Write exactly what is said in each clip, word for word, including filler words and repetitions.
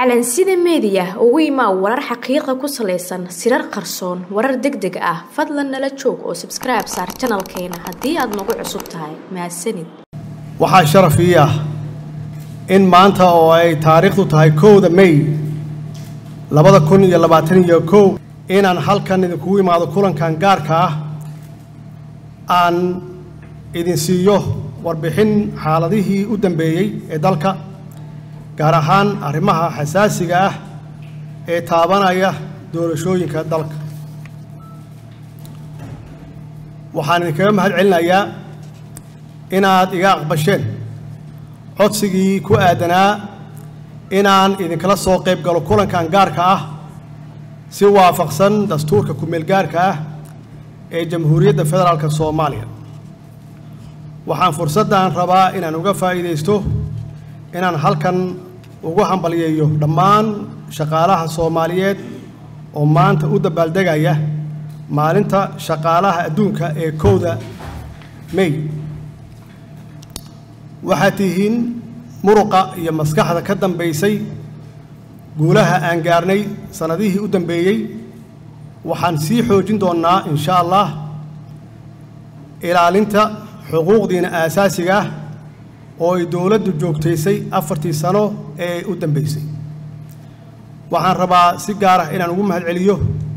calansida media ugu imaa warar xaqiiqo ku saleysan sirar qarsoon warar degdeg ah fadlan nala joog oo subscribe saar channelkeena haddii aad nagu cusub tahay mahadsanid waxaa sharaf ii ah in maanta oo ay taariikhdu tahay kowda May labada kun iyo labaatan iyo kow inaan halkan idinku imaado kulankan gaarka ah aan idin siiyo warbixin xaaladihii u dambeeyay ee dalka gaar ahaan arrimaha xasaasiga ah ee taabanaya doorashooyinka dalka waxaan idinkaga mahad celinayaa inaad iga aqbasheen codsigii ku aadanaa inaan idinkala soo qayb galo kulankan gaarka ah si waafaqsan dastuurka ku-meel gaarka ah ee Jamhuuriyadda Federaalka Soomaaliya waxaan fursaddan rabaa inaan uga faa'iideysto inaan halkan ugu hambaliyeeyo dhammaan shaqaalaha Soomaaliyeed oo maanta u dabaaldegaya maalinta shaqaalaha adduunka ee kowda May waxaad tihiin muruqa iyo maskaxda ka dambeysay guulaha aan gaarnay sanadihii u dambeeyay waxaan sii xoojin doonaa insha Allah ilaalinta xuquuqdiina aasaasiga ah oo ay dawladdu joogtaysay afartii sano ee u dambeysay waxaan rabaa si gaar ah inaan ugu mahad celiyo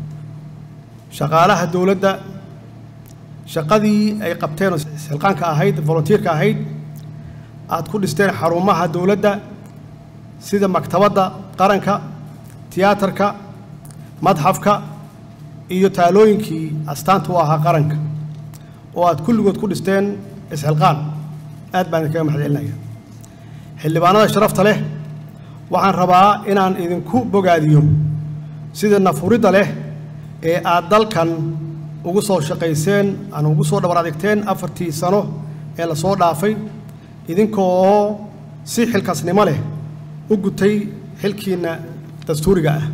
shaqaalaha dawladda shaqadii ay qabteen silqaanka ahayd volunteerka ahayd aad ku dhisteen xarumaha dawladda sida maktabadda qaranka tiyaatarka madxafka iyo taalooyinkii astaanta u ahaa qaranka oo aad kulligood ku dhisteen isxilqaan aad baan idinkaga mahad celinayaa xildhibaanada sharafta leh waxaan rabaa inaan idinku bogaadiyo sida nafuridda leh ee aad dalkan ugu soo shaqayseen aan ugu soo dhabar adeegteen afartii sano ee la soo dhaafay idinkoo si xilkaasnimo leh u gutay xilkiina dastuuriga ah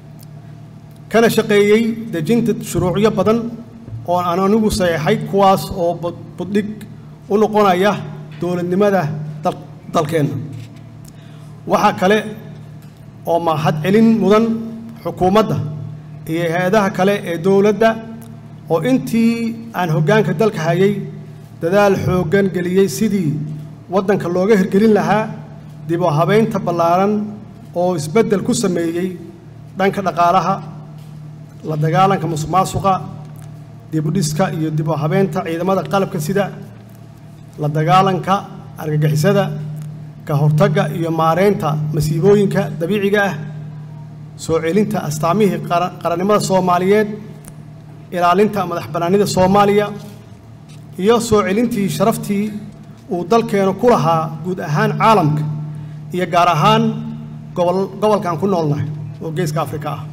kana shaqeeyay dejinta shuruucyo badan oo aan anigu saxeexay kuwaas oo buddhig u noqonaya dowladnimada dalkeena waxaa kale oo mahad celin mudan xukuumadda iyo hay'adaha kale ee dowladda oo intii aan hoggaanka dalka hayay dadaal xooggan geliyay sidii waddanka looga hirgelin lahaa dib u habeynta ballaaran oo isbeddel ku sameeyey dhanka dhaqaalaha la dagaalanka musuqmaasuqa dib u dhiska iyo dib u habeynta ciidamada qalabka sida la dagaalanka argagixisada ka hortagga iyo maareynta masiibooyinka dabiiciga ah soo celinta astaamihii qarannimada Soomaaliyeed ilaalinta madax bannaanida Soomaaliya iyo soo celintii sharaftii uu dalkeenu ku lahaa guud ahaan caalamka iyo gaar ahaan gobol gobolkan ku noolnahay oo geeska Afrika ah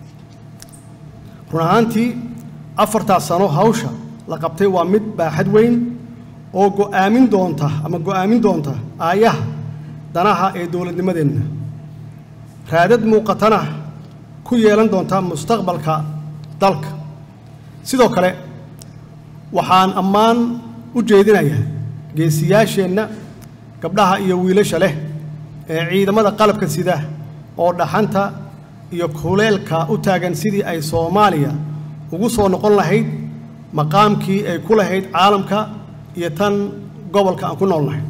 run ahaantii afartaas sano hawsha la qabtay waa mid baaxad weyn oo go'aamin doonta ama go'aamin doonta aayaha danaha ee dawladnimadeenna raadad muuqatana ku yeelan doonta mustaqbalka dalka sidoo kale waxaan ammaan u jeedinayaa geesiyaasheenna gabdhaha iyo wiilasha leh ee ciidamada qalabka sida oo dhaxanta iyo kuleelka u taagan sidii ay Soomaaliya ugu soo noqon lahayd maqaamkii ay ku lahayd caalamka iyo tan gobolka aan ku noolnahay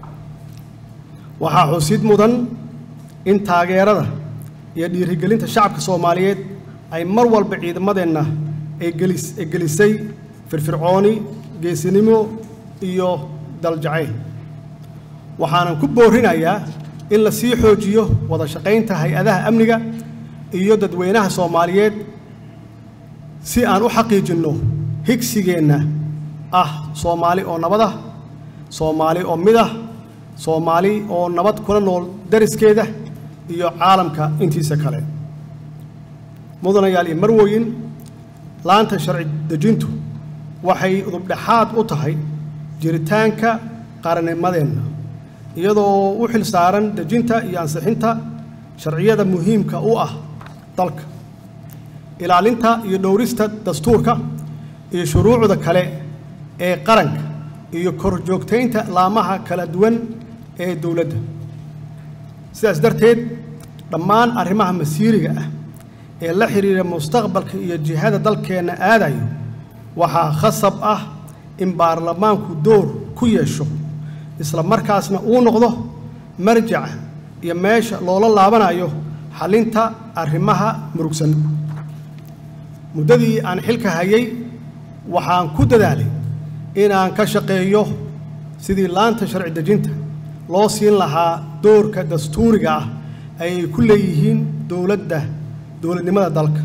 waxaa xusid mudan in taageerada iyo dhiirigelinta shacabka Soomaaliyeed ay mar walba ciidamadeenna ay gelis ay gelisay firfircooni geesinimo iyo daljacayl waxaan ku boorinayaa in la sii xoojiyo wada shaqaynta hay'adaha amniga iyo dadweynaha Soomaaliyeed si aan u xaqiijino higsigeenna ah Soomaali oo nabad ah Soomaali oo mid ah Soomaali oo nabad kula nool dariskeeda iyo caalamka intiisa kale mudanayaal iyo marwooyin laanta sharci dejintu waxay udub dhaxaad u tahay jiritaanka qarannimadeenna iyadoo u xil saaran dejinta iyo ansixinta sharciyada muhiimka u ah dalka ilaalinta iyo dhowrista dastuurka iyo shuruucda kale ee qaranka iyo kor joogtaynta laamaha kala duwan ee dawladda sidaas darteed dhammaan arrimaha masiiriga ah ee la xiriira mustaqbalka iyo jihada dalkeena aadayo waxaa khasab ah in baarlamaanku door ku yeesho isla markaasna uu noqdo marjaca iyo meesha loola laabanayo xalinta arrimaha murugsan muddadii aan xilka hayay waxaan ku dadaalay inaan ka shaqeeyo sidii laanta sharci dejinta loo siin lahaa doorka dastuuriga ah ay ku leeyihiin dowladda dowladnimada dalka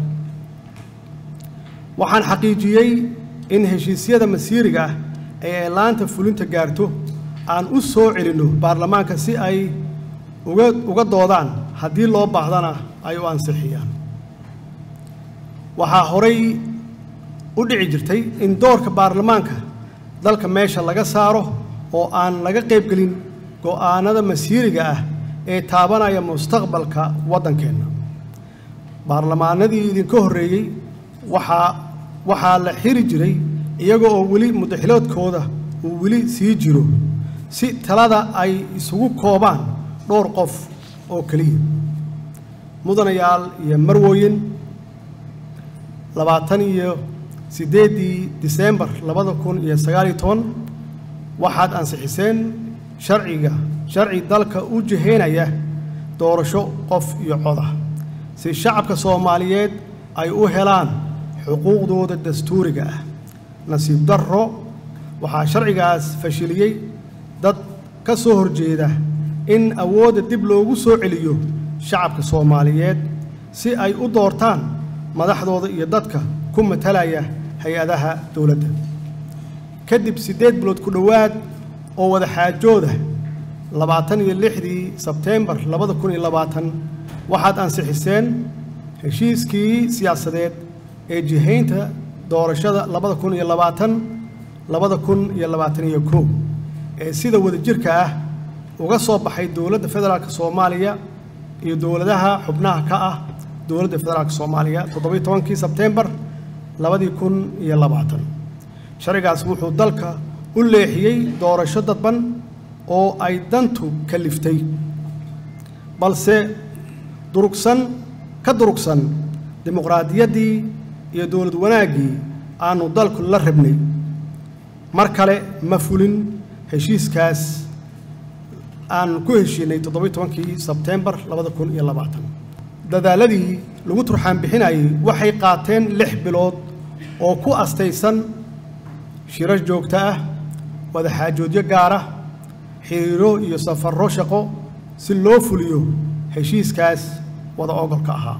waxaan xaqiijiyey in heshiisyada masiiriga ah ee ay laanta fulinta gaarto aan u soo celinno baarlamaanka si ay uga uga doodaan haddii loo baahdana ay u ansixiyaan waxaa horay u dhici jirtay in doorka baarlamaanka dalka meesha laga saaro oo aan laga qaybgelin go'aanada masiiriga ah ee taabanaya mustaqbalka waddankeenna baarlamaanadii idinka horreeyey waxaa waxaa la xiri jiray iyaga oo weli muddaxiloodkooda uu weli sii jiro si talada ay isugu koobaan dhowr qof oo keliya mudanayaal iyo marwooyin labaatan iyo siddeeddii diseembar labada kun iyo sagaal iyo toban waxaad ansixiseen sharciga sharci dalka u jihaynaya doorasho qof iyo cod ah si shacabka Soomaaliyeed ay u helaan xuquuqdooda dastuuriga ah nasiib darro waxaa sharcigaas fashiliyey dad ka soo horjeeda in awoodda dib loogu soo celiyo shacabka Soomaaliyeed si ay u doortaan madaxdooda iyo dadka ku matalaya hay-adaha dowladda kadib siddeed bilood ku dhowaad oo wada xaajooda labaatan iyo lixdii Sebteembar labada kun iyo labaatan waxaad ansixiseen heshiiskii siyaasadeed ee jihaynta doorashada labada kun iyo labaatan labada kun iyo labaatan iyo kow ee sida wadajirka ah uga soo baxay dowladda federaalka Soomaaliya iyo dowladaha xubnaha ka ah dowladda federaalka Soomaaliya toddoba iyo tobankii Sebteembar labada kun iyo labaatan sharcigaas wuxuu dalka u leexiyey doorasho dadban oo ay dantu kaliftay balse durugsan ka durugsan dimuqraadiyaddii iyo dowlad wanaaggii aanu dalku la rabnay mar kale ma fulin heshiiskaas aan ku heshiinay toddoba iyo tobankii Sebteembar labada kun iyo labaatan dadaaladii lagu turxaan bixinayay waxay qaateen lix bilood oo ku astaysan shirar joogto ah wada xaajoodyo gaar ah xiriiro iyo safarro shaqo si loo fuliyo heshiiskaas wada ogolka ahaa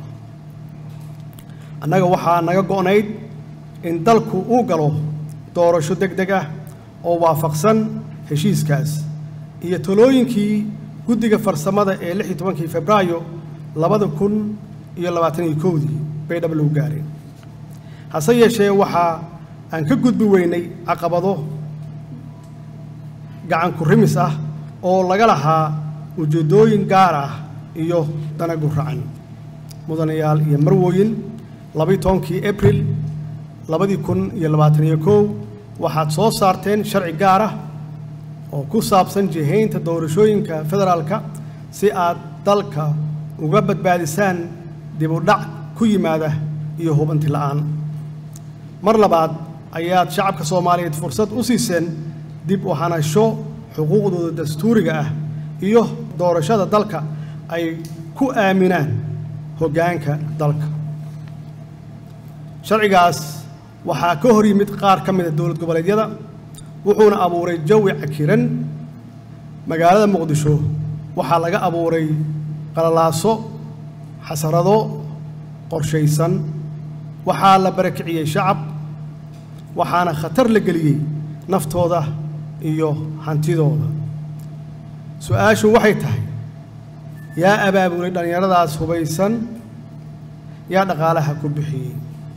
annaga waxaa naga go'nayd in dalku uu galo doorasho degdeg ah oo waafaqsan heshiiskaas iyo talooyinkii guddiga farsamada ee lix iyo tobankii Febraayo labada kun iyo labaatan iyo kowdii bay dhab lagu gaareen hase yeeshee waxaa aan ka gudbi weynay caqabado gacan ku rimis ah oo laga lahaa ujeedooyin gaar ah iyo dana guracan mudanayaal iyo marwooyin laba iyo tobankii Abriil labada kun iyo labaatan iyo kow waxaad soo saarteen sharci gaar ah oo ku saabsan jihaynta doorashooyinka federaalka si aad dalka uga badbaadisaan dib u dhac ku yimaada iyo hubanti la'aan mar labaad ayaad shacabka Soomaaliyeed fursad u siiseen dib u hanasho xuquuqdooda dastuuriga ah iyo doorashada dalka ay ku aaminaan hoggaanka dalka sharcigaas waxaa ka hor yimid qaar ka mid ah dowlad goboleedyada wuxuuna abuuray jawi cakiran magaalada Muqdisho waxaa laga abuuray qalalaaso xasarado qorshaysan waxaa la barakiciyey shacab waxaana khatar la geliyey naftooda iyo hantidooda su'aashu waxay tahay yaa abaabulay dhalinyaradaas hubaysan yaa dhaqaalaha ku bixiyey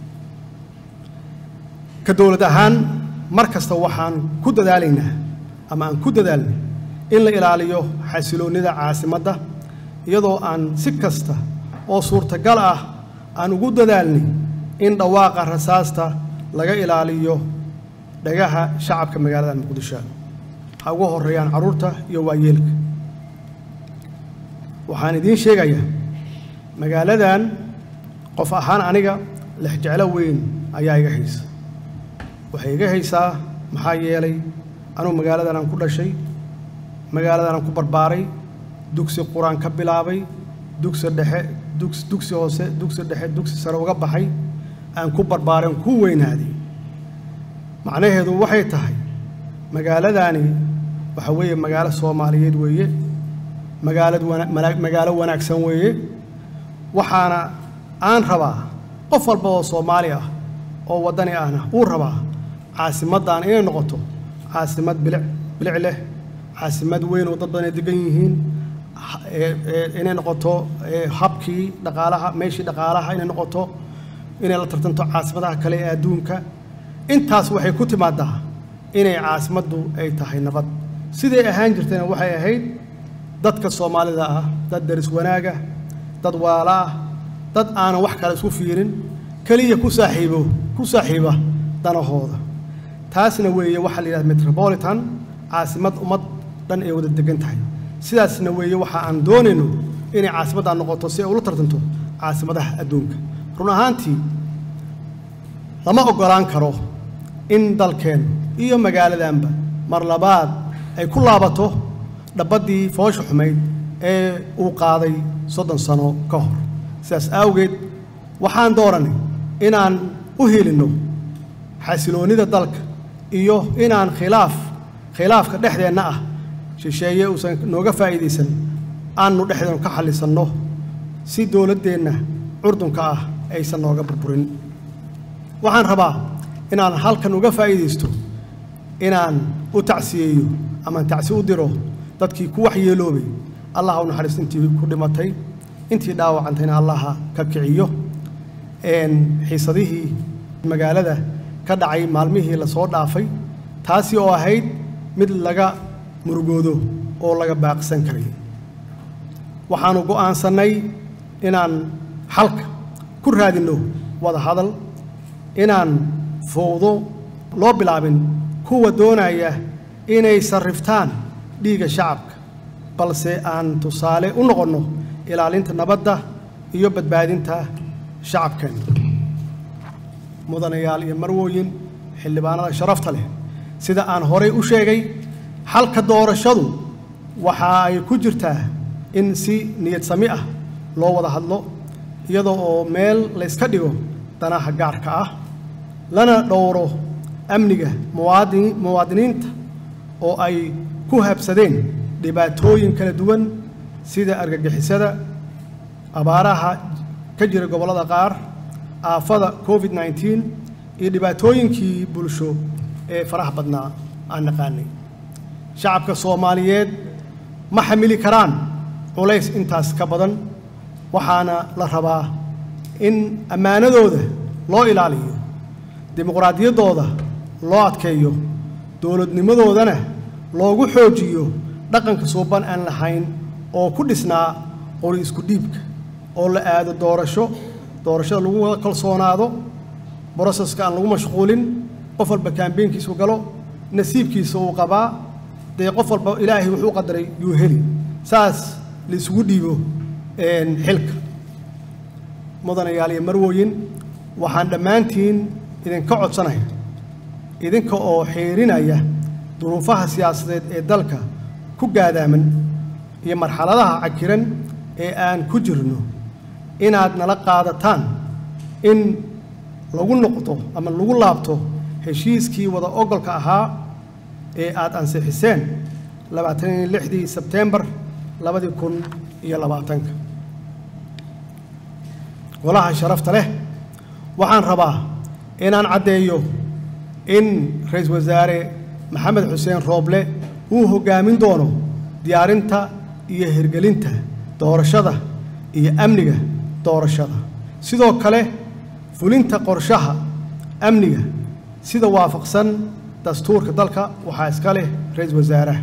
ka dowlad ahaan mar kasta waxaan ku dadaalaynaa ama aan ku dadaalnay in la ilaaliyo xasiloonida caasimadda iyadoo aan si kasta oo suurtagal ah aan ugu dadaalnay in dhawaaqa rasaasta laga ilaaliyo dhagaha shacabka magaalada Muqdisho ha ugu horeeyaan caruurta iyo waayeelka waxaan idiin sheegayaa magaaladan qof ahaan aniga lexjeclo weyn ayaa iga haysa waxay iga haysaa maxaa yeelay anuu magaaladan aan ku dhashay magaaladan aan ku barbaaray dugsi quraan ka bilaabay dugsi dhexe dugsi dugsi hoose dugsi dhexe dugsi sare uga baxay aan ku barbaaray ku weynaaday macnaheedu waxay tahay magaaladani waxa weeye magaalo Soomaaliyeed weeye magaalad magaalo wanaagsan weeye waxaana aan rabaa qof walba oo Soomaali ah oo wadani ahna uu rabaa caasimadan inay noqoto caasimad bilic bilic leh caasimad weyn oo dad badan degan yihiin inay noqoto habkii dhaqaalaha meeshii dhaqaalaha inay noqoto inay la tartanto caasimadaha kale ee adduunka intaas waxay ku timaadaa inay caasimaddu ay tahay nabad sidee ahaan jirtayna waxay ahayd dadka Soomaalida ah dad daris wanaaga dad walaala ah dad aan wax kale isku fiirin kaliya ku saaxiibo ku saaxiiba danahooda taasna weeye waxa la yiraahdo metropolitan caasimad umad dhan ay wada degan tahay sidaasna weeye waxa aan doonayno inay caasimadda noqoto si ay ula tartanto caasimadaha adduunka run ahaantii lama ogolaan karo in dalkeen iyo magaaladanba mar labaad ay ku laabato dhabadii foosho xumeyd ee uu qaaday soddon sano ka hor sidaas awgeed waxaan dooranay inaan u helino xasiloonida dalka iyo inaan khilaaf khilaafka dhexdeena ah shisheeye uusan nooga faa'iideysan aanu dhexdeena ka xalisanno si dawladdeena curdunka ah aysan nooga burburin waxaan rabaa inaan halkan uga faa'iideysto inaan u tacsiyeeyo ama tacsi u diro dadkii ku waxyeeloobay allah u naxariisto intii ku dhimatay intii dhaawacantayna allah ka kiciyo een xiisadihii magaalada ka dhacay maalmihii la soo dhaafay taasi oo ahayd mid laga murugoodo oo laga baaqsan karay waxaanu go'aansanay inaan xalka ku raadino wada hadal inaan fowdo loo bilaabin kuwa doonaya inay sarriftaan dhiiga shacabka balse aan tusaale u noqono ilaalinta nabadda iyo badbaadinta shacabkeena mudanayaal iyo marwooyin xildhibaanada sharafta leh sida aan horey u sheegay halka doorashadu waxa ay ku jirtaa in si niyad sami ah loo wada hadlo iyadoo oo meel la iska dhigo danaha gaarka ah lana dhowro amniga muwaadin muwaadiniinta oo ay ku habsadeen dhibaatooyin kala duwan sida argagixisada abaaraha ka jira gobolada qaar aafada covid nineteen iyo dhibaatooyinkii bulsho ee faraha badnaa aan naqaanay shacabka Soomaaliyeed ma xamili karaan culays intaas ka badan waxaana la rabaa in ammaanadooda loo ilaaliyo dimuqraadiyadooda loo adkeeyo dawladnimadoodana loogu xoojiyo dhaqanka suuban aan lahayn oo ku dhisnaa qori isku dhiibka oo la aado doorasho doorashada lagu wada kalsoonaado processka aan lagu mashquulin qof walba campaignkiisu galo nasiibkiisa uu qabaa dee qof walba ilaahay wuxuu qadaray yuu heli saas la isugu dhiibo een xilka mudanayaal iyo marwooyin waxaan dhammaantiin idinka codsanahay idinka oo xeerinaya duruufaha siyaasadeed ee dalka ku gaadaaman iyo marxaladaha cakiran ee aan ku jirno inaad nala qaadataan in lagu noqdo ama lagu laabto heshiiskii wada ogolka ahaa ee aad ansixiseen labaatan iyo lixdii Sebtembar labada kun iyo labaatanka walaha sharafta leh waxaan rabaa inaan cadeeyo in ra'iisul wasaare Maxamed Xuseen Rooble uu hogaamin doono diyaarinta iyo hirgelinta doorashada iyo amniga doorashada sidoo kale fulinta qorshaha amniga sida waafaqsan dastuurka dalka waxa iska leh ra'iisul wasaaraha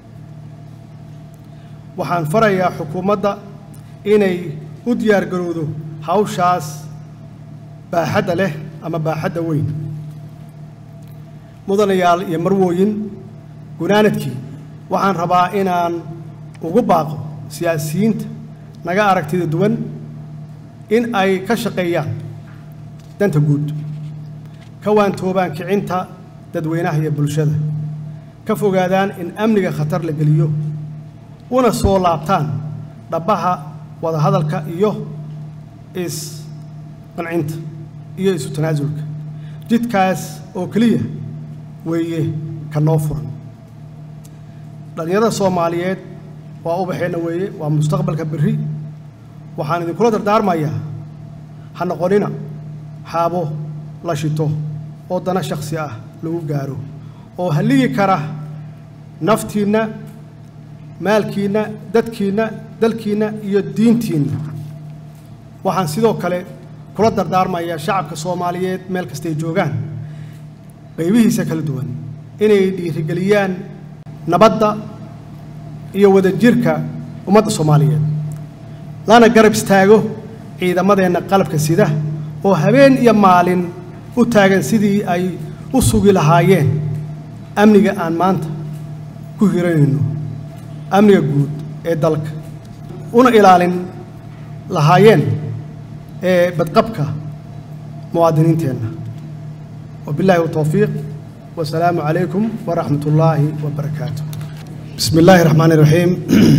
waxaan farayaa xukuumadda inay u diyaar garowdo hawshaas baaxadda leh ama baaxadda weyn mudanayaal iyo marwooyin gunaanadkii waxaan rabaa inaan ugu baaqo siyaasiyiinta naga aragtida duwan in ay ka shaqeeyaan danta guud ka waantoobaan kicinta dadweynaha iyo bulshada ka fogaadaan in amniga khatar la geliyo una soo laabtaan dhabaha wada hadalka iyo is qancinta iyo isu tanaasulka jidkaas oo kaliya weeye ka noo furan dhalinyarada Soomaaliyeed waa ubaxeena weeye waa mustaqbalka berri waxaan idin kula dardaarmayaa ha noqonina xaabo la shito oo dana shakhsi ah lagu gaaro oo haligi kara naftiina maalkiina dadkiina dalkiina iyo diintiina waxaan sidoo kale kula dardaarmayaa shacabka Soomaaliyeed meel kasta ay joogaan qaybihiisa kala duwan inay dhiirigeliyaan nabadda iyo wadajirka ummadda Soomaaliyeed lana garab istaago ciidamadeena qalabka sida oo habeen iyo maalin u taagan sidii ay u sugi lahaayeen amniga aan maanta ku hiranayno amniga guud ee dalka una ilaalin lahaayeen ee badqabka muwaadiniinteena wabillahi tawfiiq والسلام عليكم ورحمة الله وبركاته بسم الله الرحمن الرحيم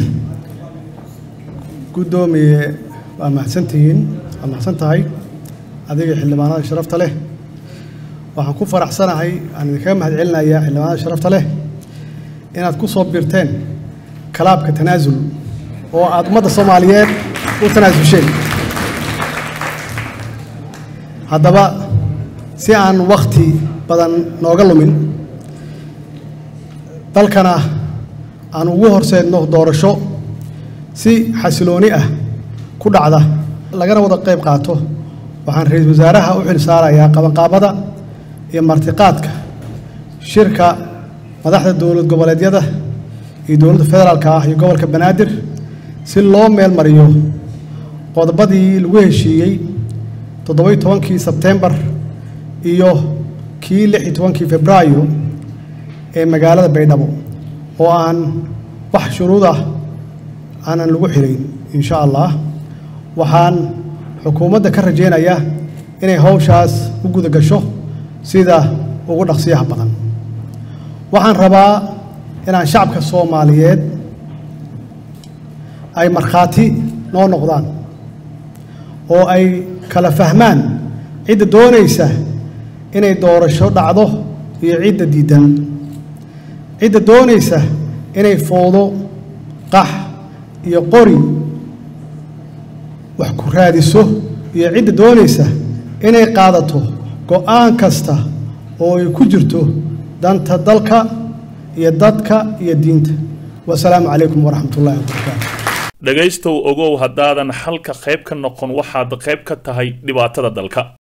قدومي ومحسنتين ومحسنتهاي هذه حلمانات شرفت له وحنكون فرح سنة هاي أنا كم هاد علنا يا حلمانات شرفت له إن تكون صوبيرتين كلاب كتنازل وأضمد الصوماليات وتنازل شيء هذا بقى سيان وقتي badan nooga lumin dalkana aan ugu horseedno doorasho si xasilooni ah ku dhacda lagana wada qayb qaato waxaan ra'iisul wasaaraha u xil saarayaa qabanqaabada iyo martiqaadka shirka madaxda dowlad goboleedyada iyo dowladda federaalka ah iyo gobolka Banaadir si loo meel mariyo qodobadii lagu heshiiyay toddoba iyo tobankii Sebtembar iyo kii lix iyo tobankii Febraayo ee magaalada Baydhabo oo aan wax shuruud ah aanan lagu xirin insha Allah waxaan xukuumadda ka rajeynayaa inay hawshaas u guda gasho sida ugu dhaqsiyaha badan waxaan rabaa inaan shacabka Soomaaliyeed ay markhaati noo noqdaan oo ay kala fahmaan cid doonaysa inay doorasho dhacdo iyo cid diidan cid doonaysa inay foodo qax iyo qori wax ku raadiso iyo cid doonaysa inay qaadato go'aan kasta oo ay ku jirto danta dalka iyo dadka iyo diinta wassalaamu calaykum waraxmatullaahi wabarakaatuh dhagaystow ogow haddaadan halka qayb ka noqon waxaad qayb ka tahay dhibaatada dalka